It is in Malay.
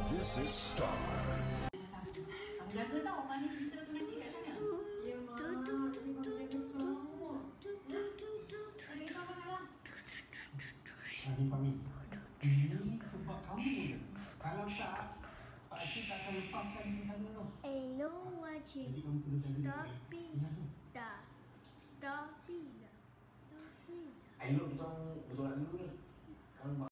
This is Star. Kamu jaga tau mana cerita tu nanti kat sana. Ya, Mak. Ada sama dalam. Pami. Ini sebab kamu je. Kalau tak, Pak Cik tak akan lepaskan di sana tau. I know what you Jadi kamu kena jaga stop it. Ya tu. Stop it. Elok kita orang bertolak dulu ni. Kalau